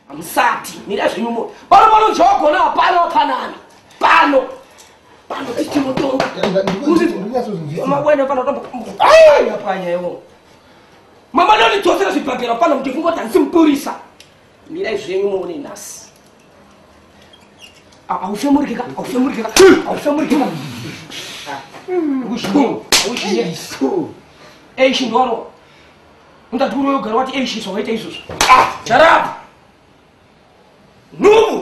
Amsati, mira zvinyumo. Pano joko na pano panani. Pano tichimoto. Mama wena pano tombo. Ai yapanya yo. Mama leo nitosera zvipagera pano kuti kungota nsimpurisa. Mira zvinyumo ni nasi. Aufemurikika. Ushi. Eishi ndoro. Undaduro yo garwati eishi so waita isusu. Charab. Nubu.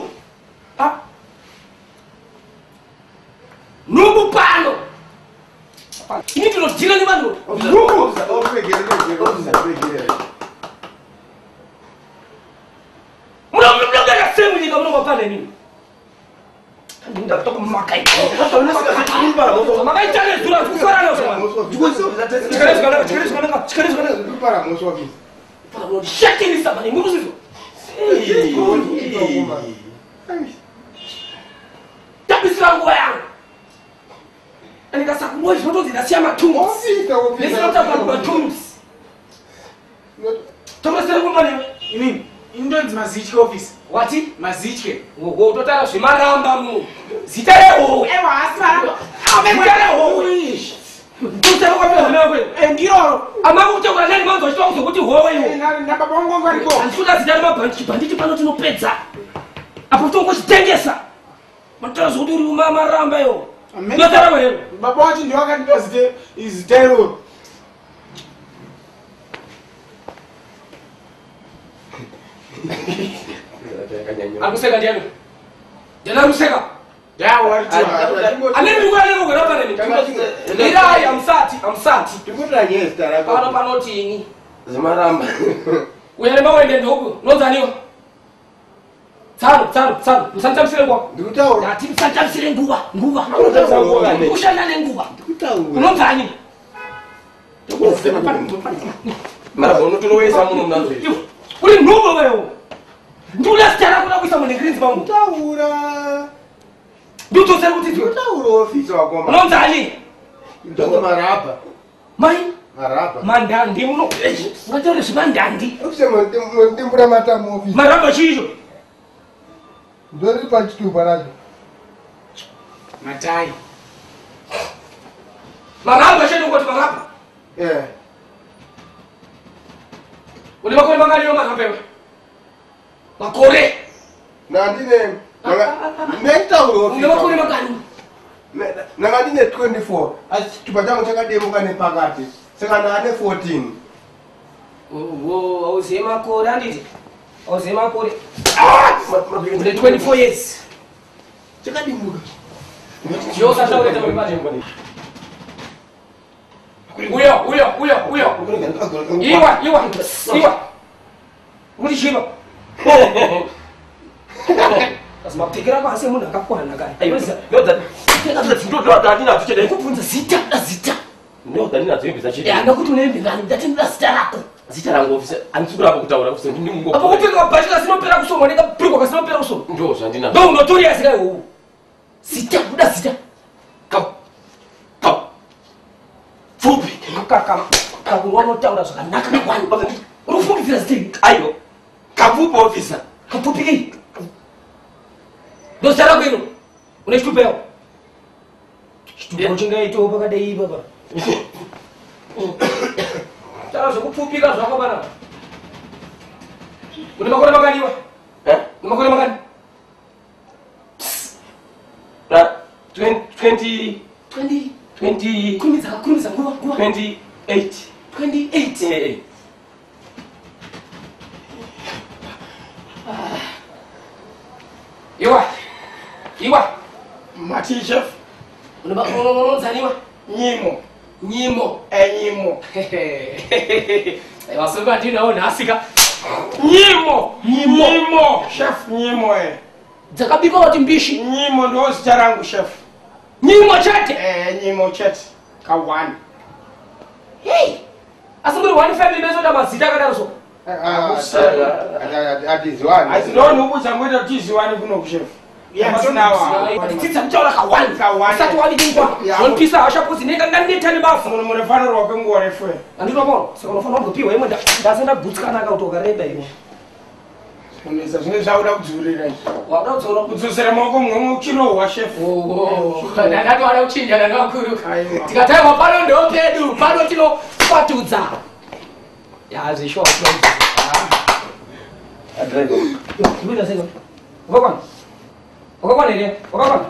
Nubu pano. Ini tulo jira ni mano. Nubu. Mula semu ni kamu pale ni. Nda kutoka makai. Makai chale dura kufara na sawa. Chikare Para moço aqui. Para mo shaki ni sabani muruzu. Tapisrango yangu. Anikasa kumwezi moto zinasia matumbo. Ofita. Nisa mtafaru matumbo. Tomasera kumani Ini Indon's Mazichke office. Wati? Mazichke. Wo totara shimaramba mu. Zitare ho. Ewa asma. Zitare ho. Tutaro kwa mwe. Ngiro. Amakuta kwa nani manzo chito kuti ho yo. Na baba wangu ngalipo. Ansuda zitare mabanditi pano tinopedza. Apo tongo chitengesa. Matazo kuti uri mama ramba yo. Notara wewe. Baba wachi ndio akati izitero. Akuseka ndiani? Jana akuseka. Dawa Aneni ngwana ngora hapa nini? Ila ya amsati. Tikuta nyesta la. Pano panoti ini. Zimaramba. Uyalemba wende ndogo. Nozaniwa. Tsaro. Musantamsire ngwa. Ndikutaura. Ndati musantamsire nguva. Ndikutaura. Kushana nenguva. Ndikutaura. Unonzani? Mara bono tuloweza muno mnazo. Uri nubo wewe. Ndula stara kuna kuisa mwenye greens bangu. Ndikutaura. Nduto sera kuti Ndikutaura ofisi wako mama. unonzani? Ndiko marapa. Mai Marapa. mandandi muno. Ngatore zvimandandi. Ukusema ndimbura matamu ofisi. Maramba chicho. Ndori pachitupa nacho. Matai. Maramba chedu ngoti maramba. Uli makore mangali yo maramba wewe. Makore. Na ndine nditaura ofisi. Uli makore mangali. Na ndine 24. Asi tupatangu chakademo kane pakati. Saka ndane 14. Wo ausema kore anditi. Ausema kore. Uli 24 years. Chakadimuka. Yo sasa uleta mbaje mbani. Uyo. Iwa. Muri shiba. Asma kutegera basi munhu akakwana kai. Aiweza. Ndo ndina tuchede. Kubvunza zita. Ndo ndina tuimbisa chidi. Ndakuti unembe ngani ndati ndazita rako. Zita rangu ofisi antsukura hapo kutaura kuti ndi mungu. Apo kupfeka bhachi kasinopera kusoma nekapirwa kasinopera kusoma. Ndo zvandina. Ndo unotoriya zita iwowo. Zita kuda zita. Fupi. Kakunotaura zvakanaka kwani. Unofungidzira zita. Ayo. Kafupi ofisa. Kafupi ei. Ndo zita rako ino. Une chitupewo. Chitupewo chingaitewo pakadai baba. Taura zvokupfupika zvako bana. Une makore makaniwa? Une makore makani? 20 Kurumidza nguva. 28. 28. Iwa. Mati chef. Unozaniwa? Nyimo. Nyimo. Nyimo. Vasungu ndinawo nhasika. Nyimo. Chef nyimo Dzakabikwa kuti mbishi. Nyimo ndo zita rangu chef. Nyimo chete. Nyimo chete. Ka1. Hey. Asi muri one family mezoda mazita akadaro so. Atizwani. Atizwani ukuza ngoita kuti izwani kuno kuchef. Tsitsa mtaura ka1. Sati walidingwa. Nonpisa hasha kuzi neka ngandetani basa. Munofana rwake nguwa refu. Andinomo. Saka unofana kungopiwa imwe ndasenda gutsikana akautoka reba imwe. Unisa zvine zvauda kudzurira izvi. Wauda kudzura Kudzosera maoko mumwe kilo wa chef. ndakati wada kuchinja ndakakuru tikataiwa pano ndopedu pano tinokwatudza yazvishoa wakakwana here wakakwana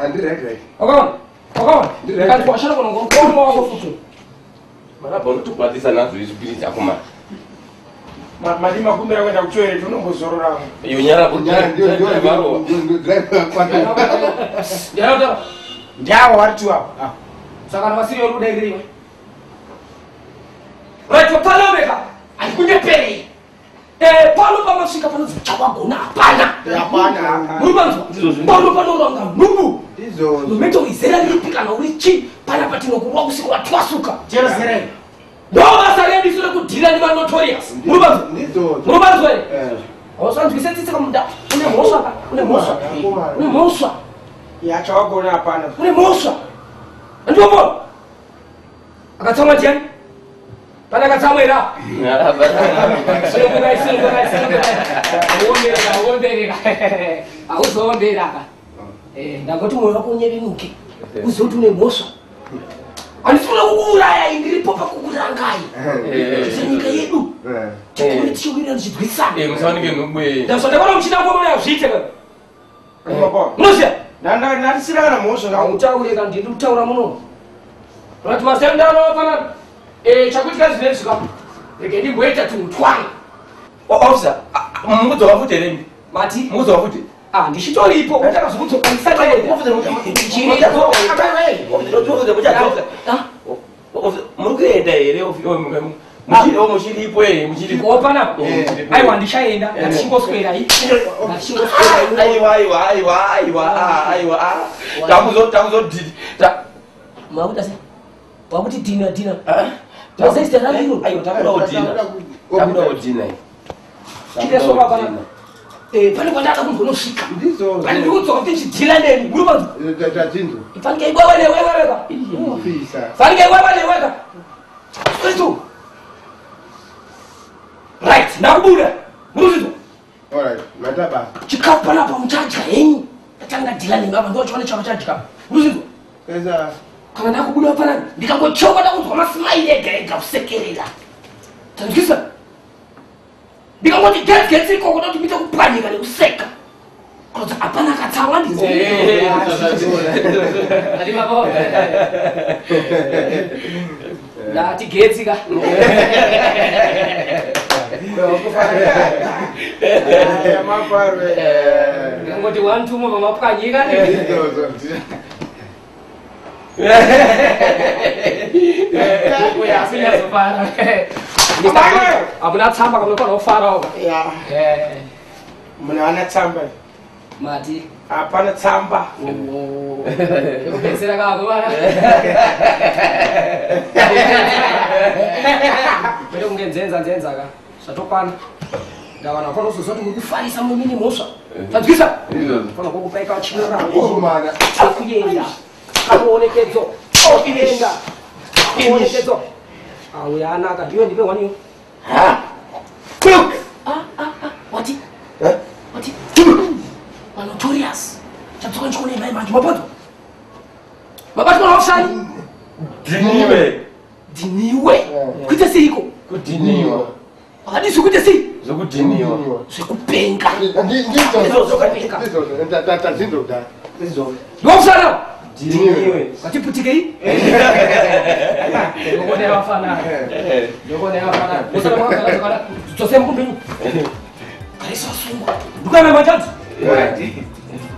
wakakwana washara kunongomukono wako futi marabha unotokwatisa nazvo izvibhiri dzako mari Mali makumbira kwenda kutoilet unombozorora. iyo nyara Ndawo waritu apa. saka navasiriyo rudairiwe right wapalomeka andikundeperi pano pamasvika panonzi chawagona hapana pano panoranga nhubu nometoizera ripi kana uri chi pana patinokurwa usiku watwasuka Jerusalem. ndobasa redu sure kudhira nevanotorious murubanzwa here ausanzwise tsitsika munda une mhosva Yachawagona hapana. une mhosva andiombona akatsamwa ndiani pana akatsamwa era auzoomberaka ndangoti mwoyo wako unyevenuke uzoti une mhosva andisifuna kukuuraya indiripo pakukurangai senyika yedu tikuri tichiwirira ndichidwisana musawanike nobwe ndasondakona muchinangomona yazviite Munoziya? Ndatisira kana mhosva zvangu. autaure kana ndiri kutaura muno vati masendano pana chakuitika zvinezvika rege ndimboita tumutwana officer mukudzoka futi here mati mukudzoka futi ndichitoripo muri kuenda here muchiripo here muchiripo panapa aiwa ndichaenda ndatichingoswerai takuzodhidi makuta se wakuti dina mazeisiteraliro takudaodhina chiresoka pana pane kwandada kunzonosvika pane ndikudzoka kuti ndichidhila neni murumanzo fanike ibwewe neweweka fanike ibwewe neweka kwaitu right ndakubuda muruzidzo chikafu panapa muchadya henyu atanga dhila neni apa ndochione chava chadya muruzidzo kana ndakubuda panani ndikangochoka ndakunzwa masimaili ega ega kusekerera tanzwisa ndikangoti getsi ikoko ndoti mite kupwanyika nekuseka kuti hapana akatsamwa ndati getsika ndikangoti wantumo pamapwanyika asinyazofara hamuna tsamba kamunokwana kufaraoka Muna ana tsamba. mati Hapana tsamba. ekupedzera kako kwete kunge nzenzaka zvatokwana ndavana fana kuzozoti mukufarisa mumini mhosva tanzwisa fana kokupaika chirorakuenda kamuonekedzo kuenda kamuonekedzo auya anaka ndiwe ndipe waniyo wati notorious chatsoka ndichikone mai manje mapato mabati kana kushani diniwe kuite seiko kudhiniwa hadisi kuite sei zvokudhiniwa zvekupenga ndokusana dhiniwe watiputikei ndokone vafana dzose mukumbenyu kaisa sungwa ndikuame manjadzi